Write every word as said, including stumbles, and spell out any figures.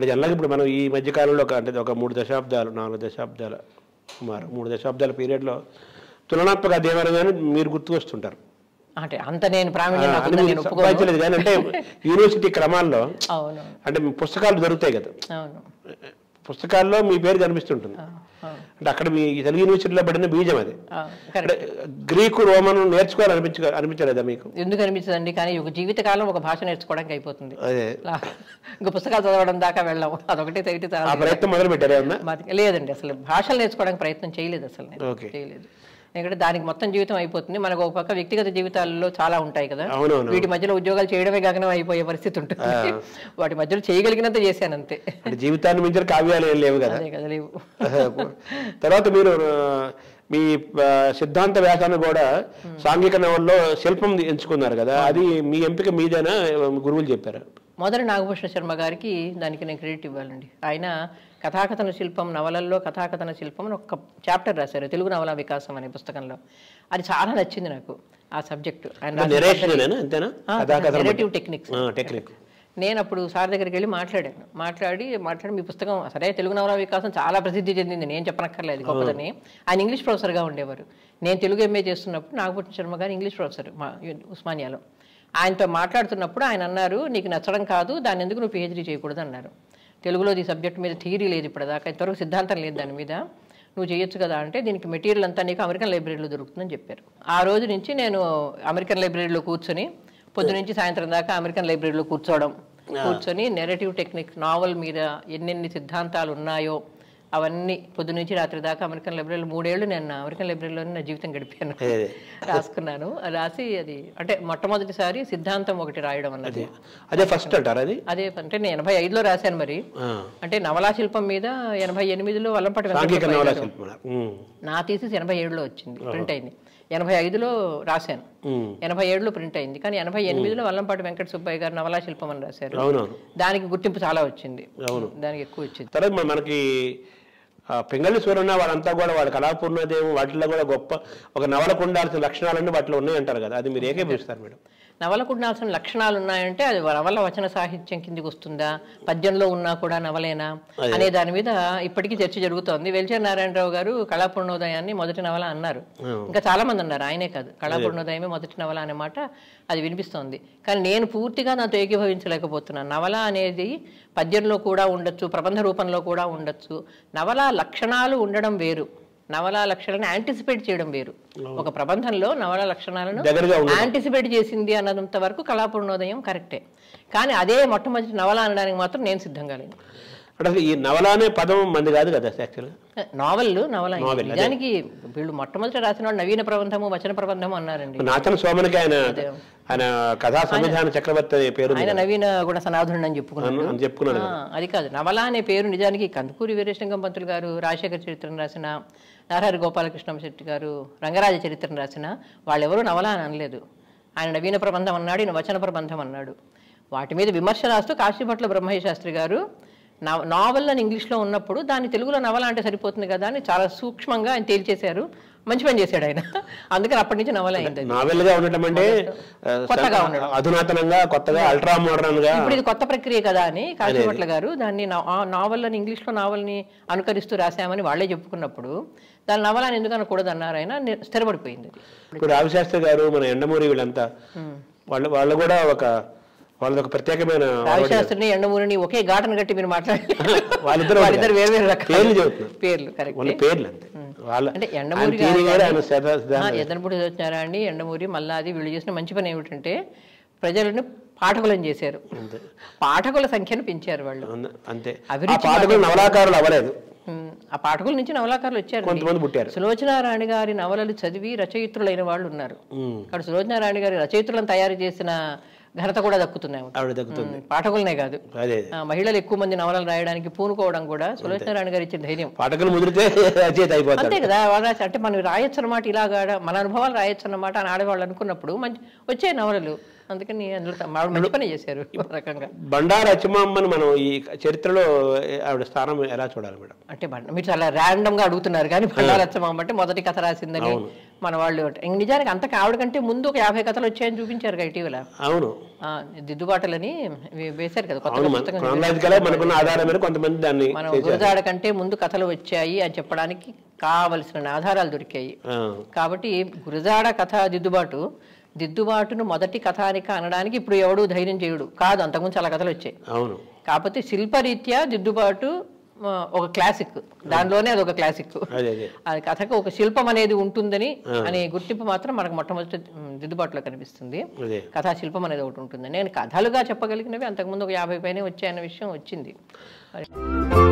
అంటే జనరల్గా ఇప్పుడు మనం ఈ మధ్యకాలంలో ఒక అంటే ఒక మూడు దశాబ్దాలు నాలుగు దశాబ్దాల సుమారు మూడు దశాబ్దాల పీరియడ్లో తులనాత్మక అధ్యయనాన్ని మీరు గుర్తు వస్తుంటారు. అంటే అంత నేను ప్రావీణ్యం కానీ అంటే యూనివర్సిటీ క్రమాల్లో అంటే పుస్తకాలు దొరుకుతాయి కదా, పుస్తకాల్లో మీ పేరు కనిపిస్తుంటుంది. అంటే అక్కడ మీ తెలుగు యూనివర్సిటీలో పడిన బీజం అది. గ్రీకు రోమన్ నేర్చుకోవాలి అనిపించ అనిపించలేదా మీకు? ఎందుకు అనిపించదండి, కానీ ఒక జీవితకాలం ఒక భాష నేర్చుకోవడానికి అయిపోతుంది. అదే ఇంకా పుస్తకాలు చదవడం దాకా వెళ్ళాము, అదొకటి తగ్గితే ప్రయత్నం మొదలు పెట్టారా? లేదండి, అసలు భాషలు నేర్చుకోవడానికి ప్రయత్నం చేయలేదు, అసలు నేను చేయలేదు. ఎందుకంటే దానికి మొత్తం జీవితం అయిపోతుంది. మనకు ఒక పక్క వ్యక్తిగత జీవితాల్లో చాలా ఉంటాయి కదా, వీటి మధ్యలో ఉద్యోగాలు చేయడమే గగనం అయిపోయే పరిస్థితి ఉంటుంది. వాటి మధ్యలో చేయగలిగినంత చేశాను అంతే. జీవితాన్ని మించిన కావ్యాలు ఏం లేవు కదా. అదే కదా, లేవు. తర్వాత మీరు మీ సిద్ధాంత వ్యాసాన్ని కూడా సాంఘిక నవల్లో శిల్పం ఎంచుకున్నారు కదా, అది మీ ఎంపిక మీదేనా గురువులు చెప్పారా? మొదటి నాగభూషణ శర్మ గారికి దానికి నేను క్రెడిట్ ఇవ్వాలండి. ఆయన కథాకథన శిల్పం, నవలల్లో కథాకథన శిల్పం అని ఒక చాప్టర్ రాశారు తెలుగు నవలా వికాసం అనే పుస్తకంలో. అది చాలా నచ్చింది నాకు ఆ సబ్జెక్టు. నెరేటివ్ టెక్నిక్స్ టెక్నిక్ నేను అప్పుడు సార్ దగ్గరికి వెళ్ళి మాట్లాడాను. మాట్లాడి మాట్లాడి మీ పుస్తకం సరే తెలుగు నవలా వికాసం చాలా ప్రసిద్ధి చెందింది, నేను చెప్పనక్కర్లేదు గొప్పదని. ఆయన ఇంగ్లీష్ ప్రొఫెసర్గా ఉండేవారు. నేను తెలుగు ఎంఏ చేస్తున్నప్పుడు నాగభూషణ శర్మ గారు ఇంగ్లీష్ ప్రొఫెసర్ మా ఉస్మానియాలో. ఆయనతో మాట్లాడుతున్నప్పుడు ఆయన అన్నారు, నీకు నచ్చడం కాదు, దాన్ని ఎందుకు నువ్వు పిహెచ్డీ చేయకూడదు అన్నారు. తెలుగులో ఈ సబ్జెక్ట్ మీద థియరీ లేదు ఇప్పటిదాకా, ఇంతవరకు సిద్ధాంతం లేదు దాని మీద, నువ్వు చేయొచ్చు కదా అంటే దీనికి మెటీరియల్ అంతా నీకు అమెరికన్ లైబ్రరీలో దొరుకుతుందని చెప్పారు. ఆ రోజు నుంచి నేను అమెరికన్ లైబ్రరీలో కూర్చొని పొద్దు నుంచి సాయంత్రం దాకా అమెరికన్ లైబ్రరీలో కూర్చోవడం, కూర్చొని నెరేటివ్ టెక్నిక్ నావల్ మీద ఎన్నెన్ని సిద్ధాంతాలు ఉన్నాయో అవన్నీ పొద్దు నుంచి రాత్రి దాకా అమెరికన్ లైబ్రరీలో మూడేళ్లు నేను అమెరికన్ లైబ్రరీలోనే నా జీవితం గడిపాను. రాసుకున్నాను. రాసి అది అంటే మొట్టమొదటిసారి సిద్ధాంతం ఒకటి రాయడం అన్నది అదే ఫస్ట్ అంటారు. అది అదే అంటే నేను ఎనభై ఐదులో రాశాను. మరి అంటే నవలా శిల్పం మీద ఎనభై ఎనిమిదిలో వల్లంపాటి నా థీసిస్ ఎనభై ఏడులో వచ్చింది, ప్రింట్ అయింది. ఎనభై ఐదులో రాశాను, ఎనభై ఏడులో ప్రింట్ అయింది. కానీ ఎనభై ఎనిమిదిలో వల్లంపాటి వెంకట సుబ్బయ్య గారు నవలా శిల్పం అని రాశారు. దానికి గుర్తింపు చాలా వచ్చింది, దానికి ఎక్కువ వచ్చింది. తర్వాత మనకి పింగళి సూరన్న వాళ్ళంతా కూడా వాళ్ళ కళాపూర్ణదేవి వాటిల్లో కూడా గొప్ప ఒక నవలకు ఉండాల్సిన లక్షణాలన్నీ వాటిలో ఉన్నాయంటారు కదా, అది మీరు ఏకీభవిస్తారు మేడం? నవలకు ఉండాల్సిన లక్షణాలు ఉన్నాయంటే అది నవల వచన సాహిత్యం కిందికి వస్తుందా, పద్యంలో ఉన్నా కూడా నవలేనా అనే దాని మీద ఇప్పటికీ చర్చ జరుగుతోంది. వెల్చేర్ నారాయణరావు గారు కళాపూర్ణోదయాన్ని మొదటి నవల అన్నారు, ఇంకా చాలా మంది అన్నారు, ఆయనే కాదు. కళాపూర్ణోదయమే మొదటి నవల అనే మాట అది వినిపిస్తోంది. కానీ నేను పూర్తిగా నాతో ఏకీభవించలేకపోతున్నాను. నవల అనేది పద్యంలో కూడా ఉండొచ్చు, ప్రబంధ రూపంలో కూడా ఉండొచ్చు. నవల లక్షణాలు ఉండడం వేరు, నవలా లక్షణాలను యాంటిసిపేట్ చేయడం వేరు. ఒక ప్రబంధంలో నవలా లక్షణాలను యాంటిసిపేట్ చేసింది అన్నంత వరకు కళాపూర్ణోదయం కరెక్టే. కానీ అదే మొట్టమొదటి నవల అనడానికి మాత్రం నేను సిద్ధంగా లేను. అంటే ఈ నవల అనే పదం మంది కాదు కదా యాక్చువల్గా, నావెల్ నవల. నిజానికి వీళ్ళు మొట్టమొదటి రాసిన వాడు నవీన ప్రబంధము వచన ప్రబంధము అన్నారండి. నాచన సోమనికి ఆయన ఆయన కథా సంవిధాన చక్రవర్తి పేరు, ఆయన నవీన గుణ సనాధుడు అని చెప్పుకున్నాను చెప్పుకున్నాను అది కాదు నవల అనే పేరు. నిజానికి కందుకూరి వీరేశలింగం పంతులు గారు రాజశేఖర చరిత్రను రాసిన, నారాయణ గోపాలకృష్ణ శెట్టి గారు రంగరాజ చరిత్రను రాసిన, వాళ్ళెవరూ నవల అని అనలేదు. ఆయన నవీన ప్రబంధం అన్నాడు, ఈయన వచన ప్రబంధం అన్నాడు. వాటి మీద విమర్శ రాస్తూ కాశీభట్ల బ్రహ్మయ్య శాస్త్రి గారు నావల్ అని ఇంగ్లీష్లో ఉన్నప్పుడు దాన్ని తెలుగులో నవల అంటే సరిపోతుంది కదా అని చాలా సూక్ష్మంగా ఆయన తేల్చేశారు. మంచి పని చేశాడు ఆయన, అందుకని అప్పటి నుంచి నవల అయింది. నావెల్ గా ఉండటం అంటే కొత్తగా ఉండడం, అధునాతనంగా కొత్తగా అల్ట్రా మోడర్న్ గా. ఇప్పుడు ఇది కొత్త ప్రక్రియ కదా అని కాశీభట్ల గారు దాన్ని నావల్ అని ఇంగ్లీష్లో నావల్ని అనుకరిస్తూ రాశామని వాళ్ళే చెప్పుకున్నప్పుడు దాని నవల అని ఎందుకు అనకూడదు అన్నారు. ఆయన స్థిరపడిపోయింది. ఇప్పుడు రావిశాస్త్రి గారు, మన ఎండమూరి, వీళ్ళంతా వాళ్ళు వాళ్ళు కూడా ఒక వాళ్ళది ఒక ప్రత్యేకమైన రావిశాస్త్రిని ఎండమూరిని ఒకే ఘాటను కట్టి మీరు మాట్లాడారు. వాళ్ళిద్దరు వాళ్ళిద్దరు వేరు వేరు రకాల పేర్లు, కరెక్ట్ పేర్లు అంతే. అంటే ఎండమూరి ఎద్దనపూడి వచ్చినారా అండి, ఎండమూరి మల్లాది వీళ్ళు చేసిన మంచి పని ఏమిటంటే ప్రజలను పాఠకులను చేశారు, పాఠకుల సంఖ్యను పెంచారు వాళ్ళు. అంతే, నవలాకారులు అవ్వలేదు, ఆ పాఠకుల నుంచి నవలాకారులు వచ్చారు. సులోచనారాణి గారి నవలలు చదివి రచయిత్రులైన వాళ్ళు ఉన్నారు. అక్కడ సులోచనారాణి గారి రచయిత్రులను తయారు చేసిన ఘనత కూడా దక్కుతున్నాయి పాఠకులనే కాదు. మహిళలు ఎక్కువ మంది నవలలు రాయడానికి పూనుకోవడం కూడా సులోచనారాయణ గారు ఇచ్చిన ధైర్యం. అంతే కదా, అంటే మనం రాయొచ్చు అన్నమాట, ఇలాగా మన అనుభవాలు రాయొచ్చు అన్నమాట అని ఆడేవాళ్ళు అనుకున్నప్పుడు మంచి వచ్చే నవలలు అందుకని అందులో మంచి పని చేశారు రకంగా. బండారు అచ్చమామ్మని మనం ఈ చరిత్రలో ఆవిడ స్థానం ఎలా చూడాలి మేడం? అంటే మీరు చాలా ర్యాండమ్ గా అడుగుతున్నారు కానీ బండారు అచ్చమామ్మ అంటే మొదటి కథ రాసిందని మన వాళ్ళు. నిజానికి అంతకు ఆవిడ కంటే ముందు ఒక యాభై కథలు వచ్చాయని చూపించారు ఇటీవల. అవును, దిద్దుబాటులని వేశారు కదా కొత్త పుస్తకం. మనం గురజాడ కంటే ముందు కథలు వచ్చాయి అని చెప్పడానికి కావలసిన ఆధారాలు దొరికాయి. కాబట్టి గురజాడ కథ దిద్దుబాటు దిద్దుబాటును మొదటి కథానిక అనడానికి ఇప్పుడు ఎవడు ధైర్యం చేయుడు కాదు, అంతకుముందు చాలా కథలు వచ్చాయి. అవును, కాకపోతే శిల్పరీత్యా దిద్దుబాటు ఒక క్లాసిక్, దానిలోనే అది ఒక క్లాసిక్. అది కథకు ఒక శిల్పం అనేది ఉంటుందని అనే గుర్తింపు మాత్రం మనకు మొట్టమొదటి దిద్దుబాటులో కనిపిస్తుంది. కథా శిల్పం అనేది ఒకటి ఉంటుంది. నేను కథలుగా చెప్పగలిగినవి అంతకుముందు ఒక యాభై పైన వచ్చాయన్న విషయం వచ్చింది.